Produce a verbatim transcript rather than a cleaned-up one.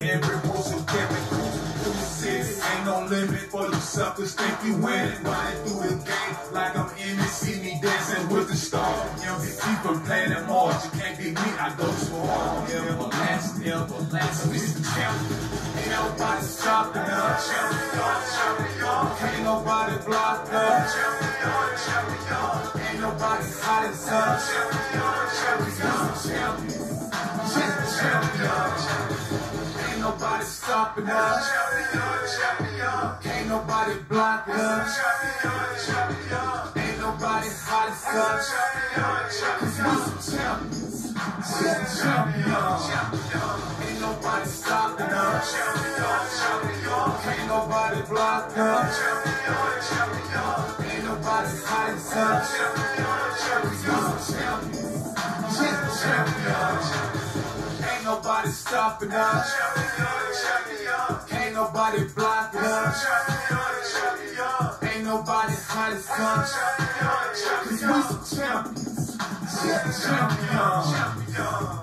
every motion, every cruise through the city. Ain't no limit for you suckers, think you winning. Running through the game like I'm in it. See me dancing with the stars. M V P from Planet Mars. You can't beat me, I go so hard. Everlasting, everlasting, we the champion. Ain't nobody stopping us. Champion, champion. Can't nobody block us. Champion, champion. Ain't nobody hot as us. Champion, champion, champion. Champion, ain't nobody stopping us. Champion, champion. Can't nobody block us. Champion, champion. Ain't nobody hot as us. Champion, champion. Champion, ain't nobody stopping us. Champion, champion. Can't nobody block us. Champion, champion. Ain't nobody hot as us. Champion, champion. Champion, ain't nobody stopping us. Champion, champion. Can't nobody block us. Champion, champion. Ain't nobody hot as us. Champion, champion. Champions. Champion, champion.